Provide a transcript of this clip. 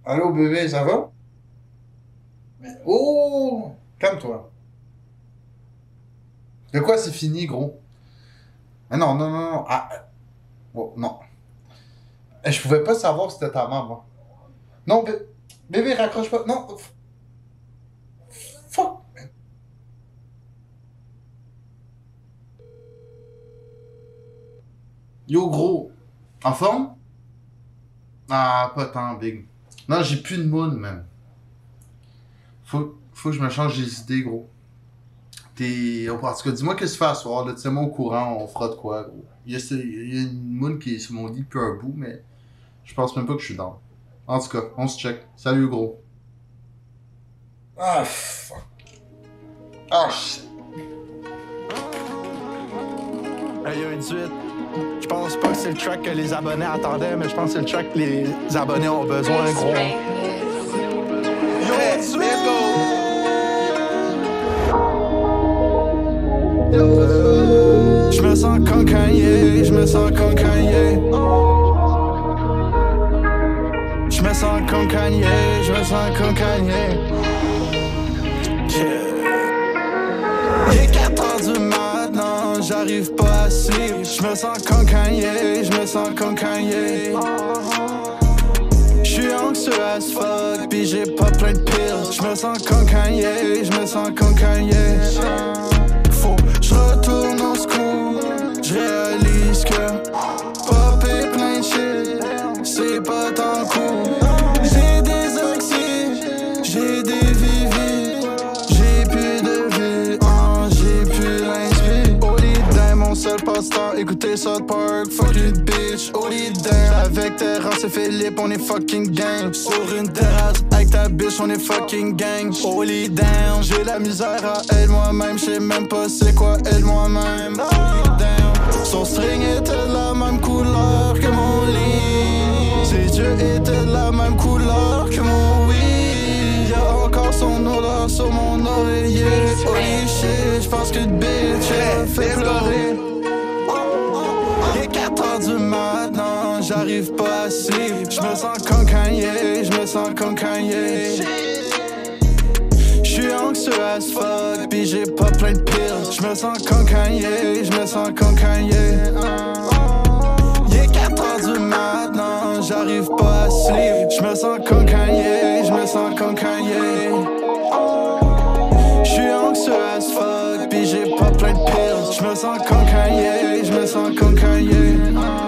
Allô bébé, ça va? Oh! Calme-toi. De quoi c'est fini, gros? Ah non, non, non, non. Ah, oh, non. Je pouvais pas savoir si c'était ta maman. Non, bébé, raccroche pas. Non, fuck. Yo, gros. En forme? Ah, pas tant, big. Non, j'ai plus de moon, man. Faut que je me change les idées, gros. En tout cas, dis-moi qu'est-ce que tu fais à soir, là. Tiens-moi au courant, on fera de quoi, gros. Il y a une moon qui est sur mon lit depuis un bout, mais je pense même pas que je suis dans. En tout cas, on se check. Salut, gros. Ah, fuck. Ah, shit. Hey, yo, 18. Je pense pas que c'est le track que les abonnés attendaient, mais je pense que c'est le track que les abonnés ont besoin, gros. Yo, 18! Je me sens comme Kanye, je me sens comme Kanye. Je me sens comme Kanye, je me sens comme Kanye. Yeah. Il est 4 heures du matin, j'arrive pas à sleep. Je me sens comme Kanye, je me sens comme Kanye. J'suis anxieux as fuck, pis j'ai pas plein de pills. Je me sens comme Kanye, je me sens comme Kanye. Faut j'retourne en school, j'réalise que popper plein de shit, c'est pas tant cool. J'ai des anxiétés, j'ai des vivides, j'ai plus de vie, j'ai plus l'inspire. Holiday, mon seul passe-temps, écouter South Park, fuck you bitch, holiday. Avec Terrasse et Philippe, on est fucking gang. Sur une terrasse, avec ta bitch, on est fucking gang. Holy damn, j'ai la misère à elle moi-même, j'sais même pas c'est quoi elle moi-même. Holy damn, son string était de la même couleur que mon lit. Ses yeux étaient de la même couleur que mon weed. Y'a encore son odeur sur mon oreiller. Holy shit, j'pense que bitch elle me fait pleurer. Il est 4 heures du matin, j'arrive pas à sleep. Je me sens comme Kanye, je me sens comme Kanye. J'suis anxieux as fuck, pis j'ai pas plein de pills. Je me sens comme Kanye, je me sens comme Kanye. Il est 4 heures du matin, j'arrive pas à sleep. Je me sens comme Kanye, je me sens comme Kanye. J'suis anxieux as fuck, pis j'ai pas plein de pills. Je me sens comme Kanye, je me sens comme Kanye.